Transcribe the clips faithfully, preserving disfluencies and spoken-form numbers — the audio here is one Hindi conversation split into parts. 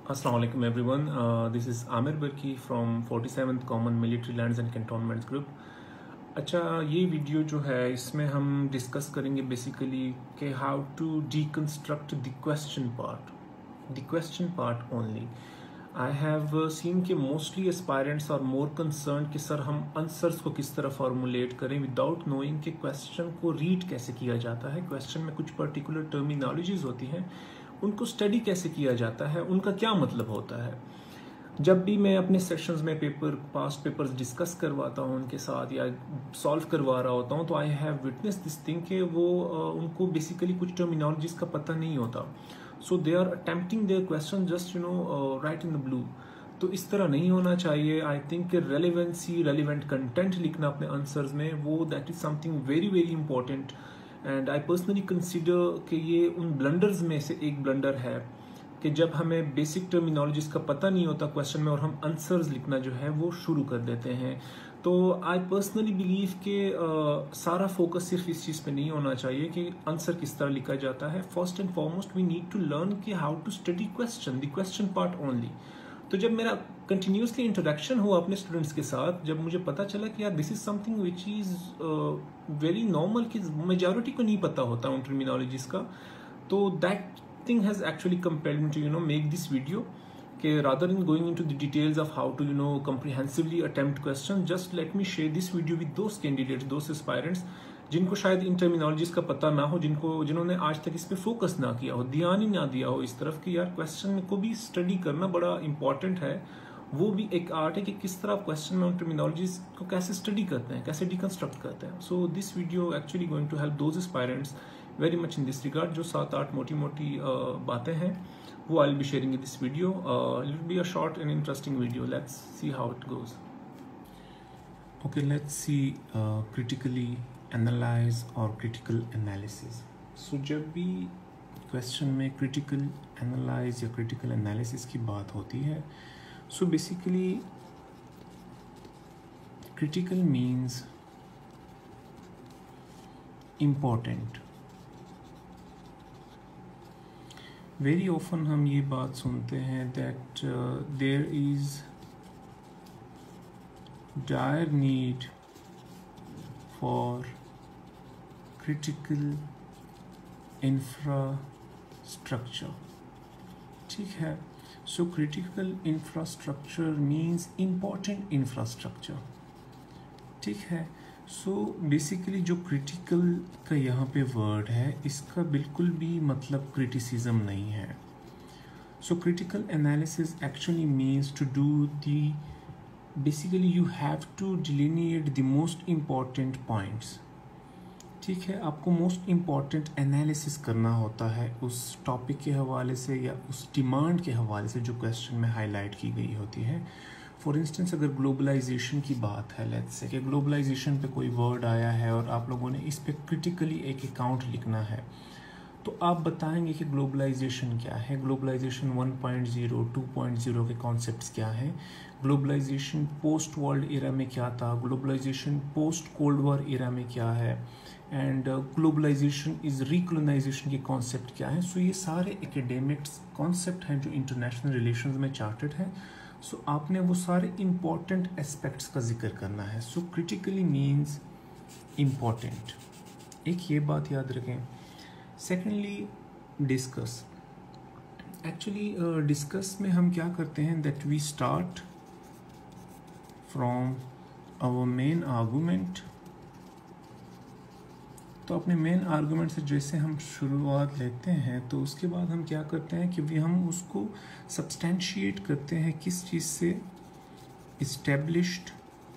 Assalamu alaikum everyone. Uh, this is Amir Barki from forty-seventh Common Military Lands and Cantonments Group. अच्छा, ये वीडियो जो है इसमें हम डिस्कस करेंगे बेसिकली कि how to deconstruct the question part the question part only. I have seen कि mostly aspirants are more concern कि सर हम आंसर्स को किस तरह फॉर्मुलेट करें विदाउट नोइंग कि क्वेश्चन को रीड कैसे किया जाता है. क्वेश्चन में कुछ पर्टिकुलर टर्मिनोलॉजीज होती हैं, उनको स्टडी कैसे किया जाता है, उनका क्या मतलब होता है. जब भी मैं अपने सेशंस में पेपर पास्ट पेपर्स डिस्कस करवाता हूँ उनके साथ या सॉल्व करवा रहा होता हूँ तो I have witness this thing कि वो uh, उनको बेसिकली कुछ टर्मिनोलॉजीज का पता नहीं होता. So they are attempting their question just you know right in the blue. तो इस तरह नहीं होना चाहिए. I think relevancy relevant content लिखना अपने आंसर्स में, वो that is something very very important. And I personally consider कि ये उन ब्लंडर्स में से एक ब्लंडर है कि जब हमें बेसिक टर्मिनोलॉजीज का पता नहीं होता क्वेश्चन में और हम आंसर्स लिखना जो है वो शुरू कर देते हैं. तो आई पर्सनली बिलीव कि सारा फोकस सिर्फ इस चीज़ पे नहीं होना चाहिए कि आंसर किस तरह लिखा जाता है. First and foremost we need to learn कि how to study question the question part only. तो जब मेरा कंटिन्यूसली इंटरेक्शन हुआ अपने स्टूडेंट्स के साथ, जब मुझे पता चला कि यार this is something which is very normal कि मेजॉरिटी को नहीं पता होता उन टर्मिनोलॉजीज का, तो that thing has actually compelled me to you know make this video कि rather than going into the details of how to you know comprehensively attempt questions, just let me share this video with those candidates, those aspirants जिनको शायद इन टर्मिनोलॉजीज का पता ना हो, जिनको जिन्होंने आज तक इस पे फोकस ना किया हो, ध्यान ही ना दिया हो इस तरफ कि यार क्वेश्चन को भी स्टडी करना बड़ा इंपॉर्टेंट है. वो भी एक आर्ट है कि किस तरह क्वेश्चन में उन टर्मिनोलॉजीज को कैसे स्टडी करते हैं, कैसे डिकंस्ट्रक्ट करते हैं. So this video actually going to help those aspirants very much in this regard. जो सात आठ मोटी मोटी बातें हैं वो I will be sharing in this video. It will be a short and interesting video. Let's see how it goes. Okay, let's see critically analyse और क्रिटिकल एनालिसिस. सो जब भी क्वेश्चन में क्रिटिकल एनालाइज या क्रिटिकल एनालिसिस की बात होती है, so basically critical means important. Very often हम ये बात सुनते हैं that there is dire need for critical infrastructure. ठीक है. So critical infrastructure means important infrastructure. ठीक है. सो बेसिकली जो क्रिटिकल का यहाँ पे वर्ड है इसका बिल्कुल भी मतलब क्रिटिसिज्म नहीं है. So critical analysis actually means to do the basically you have to delineate the most important points. ठीक है. आपको मोस्ट इम्पॉर्टेंट एनालिसिस करना होता है उस टॉपिक के हवाले से या उस डिमांड के हवाले से जो क्वेश्चन में हाईलाइट की गई होती है. फॉर इंस्टेंस अगर ग्लोबलाइजेशन की बात है, लेट्स से कि ग्लोबलाइजेशन पे कोई वर्ड आया है और आप लोगों ने इस पे क्रिटिकली एक अकाउंट लिखना है, तो आप बताएंगे कि ग्लोबलाइजेशन क्या है, globalization one point zero, two point zero के कॉन्सेप्ट्स क्या हैं, ग्लोबलाइजेशन पोस्ट वर्ल्ड एरा में क्या था, globalization post cold war era में क्या है, एंड ग्लोबलाइजेशन इज रिकोलोनाइजेशन के कॉन्सेप्ट क्या हैं. सो ये सारे एकेडमिक्स कॉन्सेप्ट हैं जो इंटरनेशनल रिलेशंस में चार्टेड हैं. सो so, आपने वो सारे इम्पॉर्टेंट एस्पेक्ट्स का जिक्र करना है. So critically means important. एक ये बात याद रखें. Secondly discuss. एक्चुअली डिस्कस में हम क्या करते हैं that we start from our main argument. तो अपने मेन आर्गूमेंट से जैसे हम शुरुआत लेते हैं तो उसके बाद हम क्या करते हैं कि भी हम उसको सब्सटेंशिएट करते हैं किस चीज़ से, इस्टेब्लिश्ड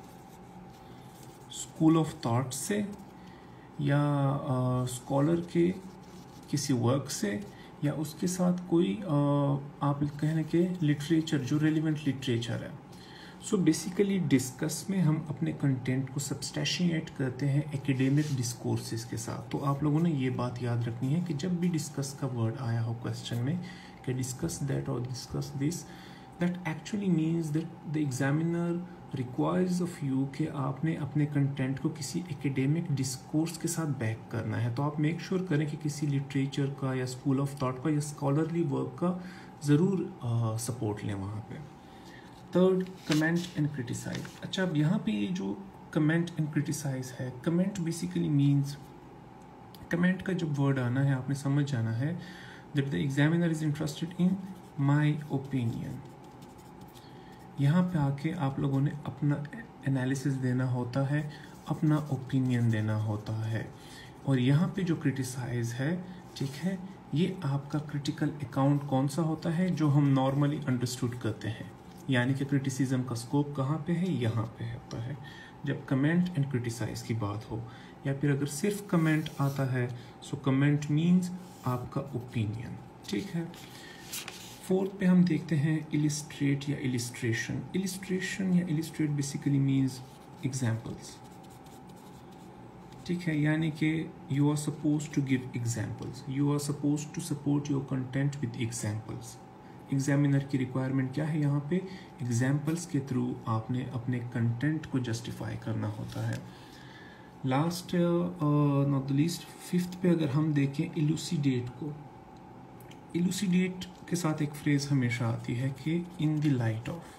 स्कूल ऑफ थॉट से या स्कॉलर के किसी वर्क से या उसके साथ कोई uh, आप कहने के लिटरेचर जो रेलिवेंट लिटरेचर है. सो बेसिकली डिस्कस में हम अपने कंटेंट को सब्सटेंशिएट करते हैं एकेडमिक डिस्कोर्सेस के साथ. तो आप लोगों ने ये बात याद रखनी है कि जब भी डिस्कस का वर्ड आया हो क्वेश्चन में कि डिस्कस दैट और discuss this, that actually means that the examiner requires of you कि आपने अपने कंटेंट को किसी एकेडमिक डिस्कोर्स के साथ बैक करना है. तो आप मेक श्योर sure करें कि किसी लिटरेचर का या स्कूल ऑफ थॉट का या स्कॉलरली वर्क का ज़रूर सपोर्ट लें वहाँ पे। Third, comment and criticize. अच्छा, अब यहाँ पे ये जो कमेंट एंड क्रिटिसाइज है, कमेंट बेसिकली मीन्स, कमेंट का जब वर्ड आना है आपने समझ जाना है that the examiner is interested in my opinion. यहाँ पे आके आप लोगों ने अपना एनालिसिस देना होता है, अपना ओपिनियन देना होता है। और यहाँ पे जो क्रिटिसाइज है, ठीक है, ये आपका क्रिटिकल अकाउंट कौन सा होता है जो हम नॉर्मली अंडरस्टूड करते हैं, यानी कि क्रिटिसिज्म का स्कोप कहाँ पे है, यहाँ पे होता है जब कमेंट एंड क्रिटिसाइज की बात हो। या फिर अगर सिर्फ कमेंट आता है सो कमेंट मीन्स आपका ओपिनियन, ठीक है। फोर्थ पे हम देखते हैं इलिस्ट्रेट या इलिस्ट्रेशन। इलिस्ट्रेशन या इलिस्ट्रेट बेसिकली मीन्स एग्जाम्पल्स, ठीक है, यानी कि you are suppose to give examples, you are suppose to support your content with examples. Examiner की रिक्वायरमेंट क्या है यहाँ पे, एग्जाम्पल्स के थ्रू आपने अपने कंटेंट को जस्टिफाई करना होता है। Last not the least, fifth पे अगर हम देखें इलूसिडेट को, इलूसिडेट के साथ एक फ्रेज हमेशा आती है कि in the light of.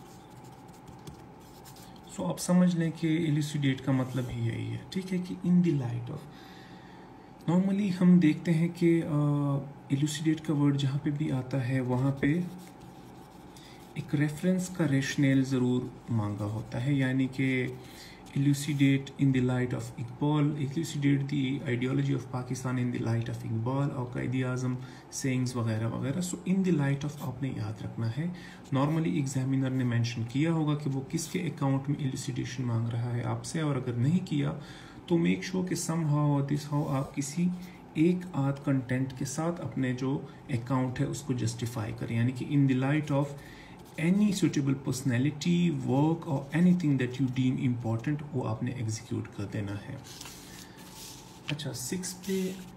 So आप समझ लें कि इलूसिडेट का मतलब ही यही है, ठीक है, कि in the light of. Normally हम देखते हैं कि इलूसिडेट का वर्ड जहाँ पे भी आता है वहाँ पे एक रेफरेंस का रेशनेल ज़रूर मांगा होता है, यानी कि elucidate in the light of Iqbal, elucidate the ideology of Pakistan in the light of Iqbal और कायद-ए-आज़म sayings वगैरह वगैरह। So in the light of आपने याद रखना है। नॉर्मली एग्जामिनर ने मेंशन किया होगा कि वो किसके अकाउंट में इलूसिडेशन मांग रहा है आपसे, और अगर नहीं किया तो मेक श्योर कि सम हाउ और दिस हाउ आप किसी एक आध कंटेंट के साथ अपने जो अकाउंट है उसको जस्टिफाई करें, यानी कि in the light of any suitable personality, work or anything that you deem important, वो आपने एग्जीक्यूट कर देना है। अच्छा, सिक्स पे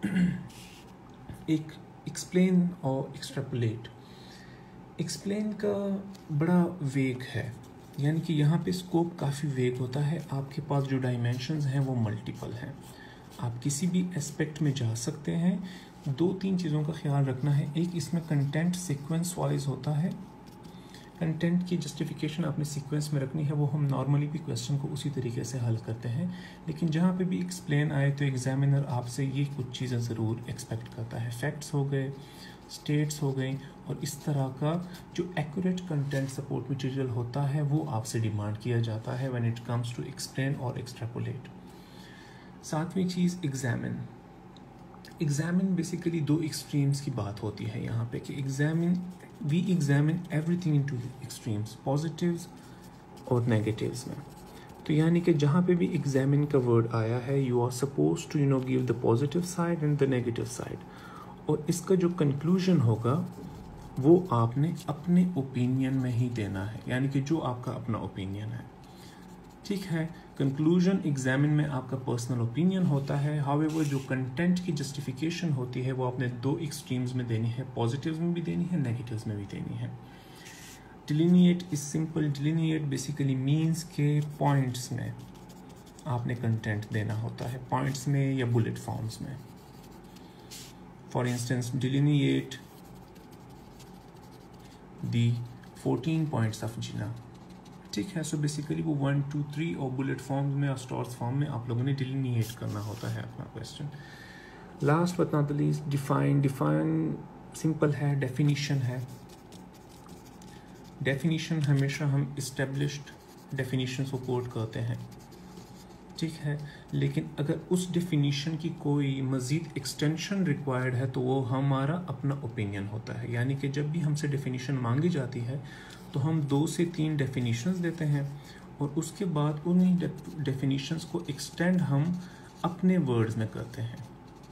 एक एक्सप्लेन और एक्सट्रैपोलेट। एक्सप्लेन का बड़ा वेग है, यानी कि यहाँ पे स्कोप काफ़ी वेग होता है, आपके पास जो डायमेंशंस हैं वो मल्टीपल हैं, आप किसी भी एस्पेक्ट में जा सकते हैं। दो तीन चीज़ों का ख्याल रखना है, एक इसमें कंटेंट सीक्वेंस वाइज होता है, कंटेंट की जस्टिफिकेशन आपने सीक्वेंस में रखनी है, वो हम नॉर्मली भी क्वेश्चन को उसी तरीके से हल करते हैं, लेकिन जहाँ पे भी एक्सप्लेन आए तो एग्जामिनर आपसे ये कुछ चीज़ें ज़रूर एक्सपेक्ट करता है, फैक्ट्स हो गए, स्टेट्स हो गई, और इस तरह का जो एक्यूरेट कंटेंट सपोर्ट मटेरियल होता है वो आपसे डिमांड किया जाता है when it comes to explain और एक्सट्रैपोलेट। सातवीं चीज़ एग्जामिन। एग्जामिन बेसिकली दो एक्सट्रीम्स की बात होती है यहाँ पे कि examine we examine everything into extremes, positives और नेगेटिव्स में। तो यानी कि जहाँ पे भी एग्जामिन का वर्ड आया है you are suppose to you know give the positive side and the negative side, और इसका जो कंक्लूजन होगा वो आपने अपने ओपिनियन में ही देना है, यानी कि जो आपका अपना ओपिनियन है, ठीक है। कंक्लूजन एग्जामिन में आपका पर्सनल ओपिनियन होता है, हाउएवर जो कंटेंट की जस्टिफिकेशन होती है वो आपने दो एक्सट्रीम्स में देनी है, पॉजिटिव्स में भी देनी है, नेगेटिव्स में भी देनी है। Delineate is simple, delineate basically means के पॉइंट्स में आपने कंटेंट देना होता है, पॉइंट्स में या बुलेट फॉर्म्स में। For instance delineate the fourteen points of Jinnah, ठीक है। सो बेसिकली वो वन टू थ्री और बुलेट फॉर्म में और स्टोर्स फॉर्म में आप लोगों ने डिलिनिएट करना होता है अपना question. Last but not the least define. Define simple है, डेफिनीशन है। डेफिनीशन हमेशा हम इस्टेब्लिश्ड डेफिनीशन को कोट करते हैं, ठीक है, लेकिन अगर उस डेफिनीशन की कोई मज़ीद एक्सटेंशन रिक्वायर्ड है तो वो हमारा अपना ओपिनियन होता है, यानी कि जब भी हमसे डेफिनीशन मांगी जाती है तो हम दो से तीन डेफिनीशंस देते हैं और उसके बाद उन्हीं डेफिनीशंस को एक्सटेंड हम अपने वर्ड्स में करते हैं।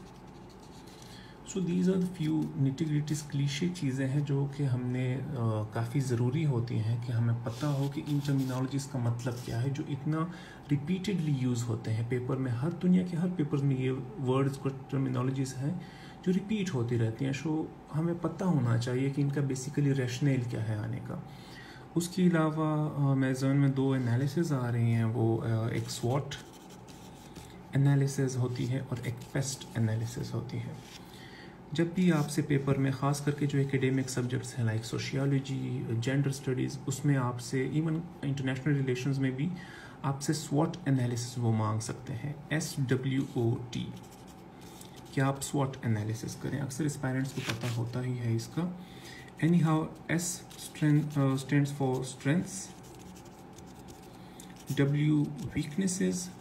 So these are few nitty-gritties cliche चीज़ें हैं जो कि हमने काफ़ी ज़रूरी होती हैं कि हमें पता हो कि इन टर्मिनोलॉजीज़ का मतलब क्या है जो इतना रिपीटेडली यूज़ होते हैं पेपर में। हर दुनिया के हर पेपर में ये वर्ड्स को टर्मिनोलॉजीज़ हैं जो रिपीट होती रहती हैं, सो हमें पता होना चाहिए कि इनका बेसिकली रैशनल क्या है आने का। उसके अलावा मेरे ज़हन में दो एनालिसिस आ रही हैं, वो एक स्वॉट एनालिसिस होती है और एक पेस्ट एनालिसिस होती है। जब भी आपसे पेपर में ख़ास करके जो एकेडमिक सब्जेक्ट्स हैं लाइक सोशियोलॉजी, जेंडर स्टडीज़, उसमें आपसे इवन इंटरनेशनल रिलेशंस में भी आपसे स्वॉट एनालिसिस वो मांग सकते हैं, एस डब्ल्यू ओ टी, कि आप स्वॉट एनालिसिस करें। अक्सर एस्पायरेंट्स को पता होता ही है इसका। Anyhow, S stands for strengths, W weaknesses,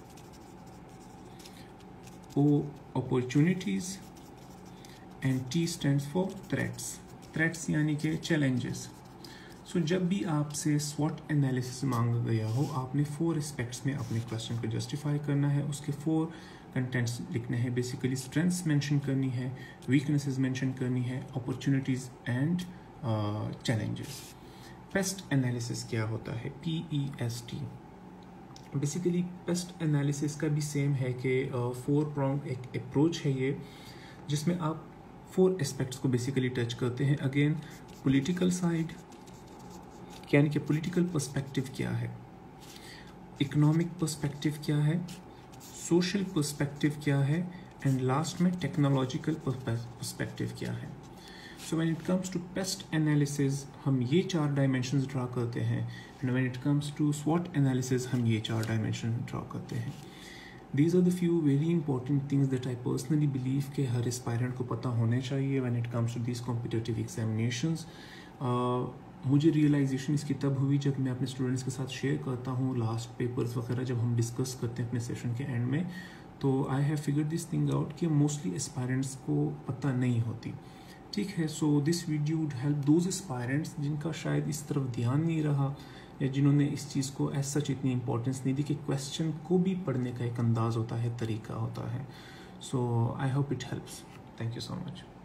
O opportunities and T stands for threats. Threats यानी कि चैलेंजेस। सो जब भी आपसे स्वॉट एनालिसिस मांगा गया हो, आपने फोर एस्पेक्ट्स में अपने क्वेश्चन को जस्टिफाई करना है। उसके फोर कंटेंट्स लिखने हैं। बेसिकली स्ट्रेंथ्स मेंशन करनी है, वीकनेसेस मेंशन करनी है, opportunities and challenges. PEST analysis क्या होता है? P E S T. Basically PEST analysis का भी सेम है कि फोर प्रॉन्ग एक अप्रोच है ये, जिसमें आप फोर एस्पेक्ट्स को बेसिकली टच करते हैं। अगेन पॉलिटिकल साइड, यानी कि पॉलिटिकल पर्सपेक्टिव क्या है, इकोनॉमिक पर्सपेक्टिव क्या है, सोशल पर्सपेक्टिव क्या है, एंड लास्ट में टेक्नोलॉजिकल पर्सपेक्टिव क्या है। So when it comes to PEST analysis हम ये चार डायमेंशंस ड्रा करते हैं, and when it comes to स्वॉट एनालिसिस हम ये चार डायमेंशन ड्रा करते हैं। These are the few very important things that I personally believe कि हर एस्पायरेंट को पता होने चाहिए when it comes to these competitive examinations. uh, मुझे रियलाइजेशन इसकी तब हुई जब मैं अपने स्टूडेंट्स के साथ शेयर करता हूँ लास्ट पेपर्स वगैरह जब हम डिस्कस करते हैं अपने सेशन के एंड में, तो I have figured this thing out कि मोस्टली एस्पायरेंट्स को पता नहीं होती। ठीक है, so this video would help those aspirants जिनका शायद इस तरफ ध्यान नहीं रहा, या जिन्होंने इस चीज़ को एज सच इतनी इंपॉर्टेंस नहीं दी कि क्वेश्चन को भी पढ़ने का एक अंदाज़ होता है, तरीका होता है। So I hope it helps. Thank you so much.